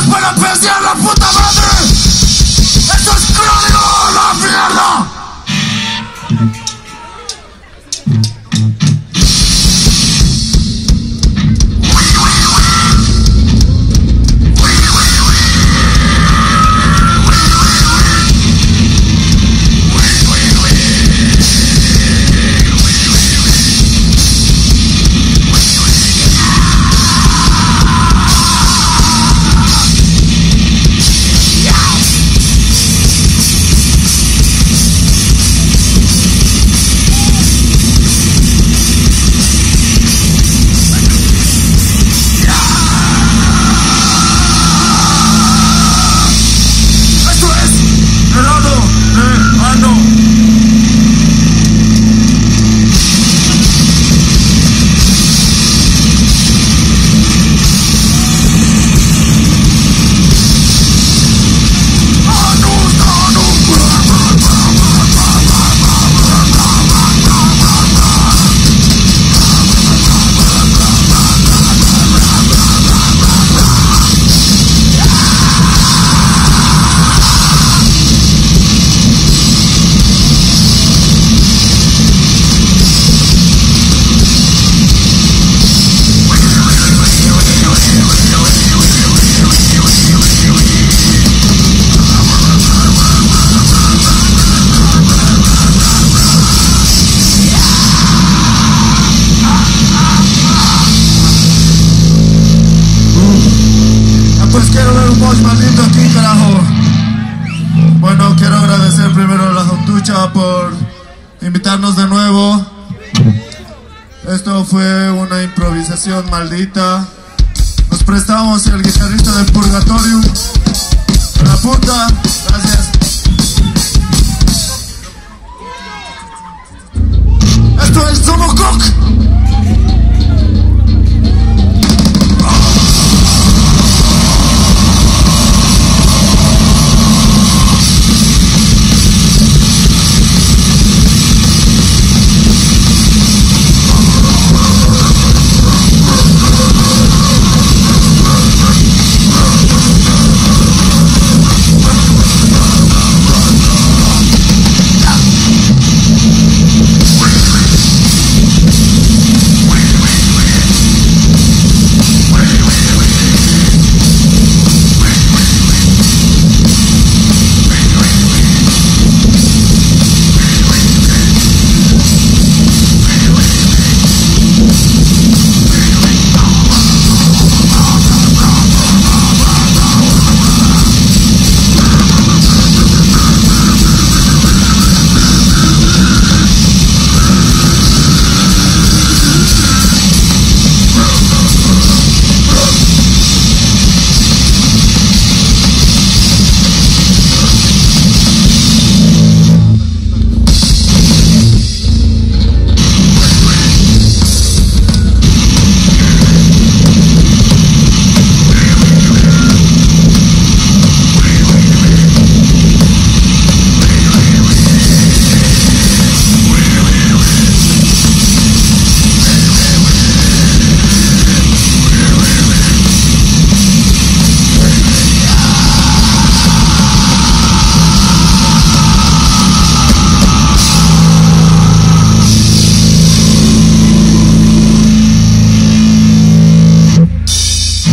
para pensar la puta madre. Esto es Crónico, la mierda. Pues quiero ver un boss maldito aquí, carajo. Bueno, quiero agradecer primero a la Juntucha por invitarnos de nuevo. Esto fue una improvisación maldita. Nos prestamos el guitarrista de Purgatorium. La puta, gracias.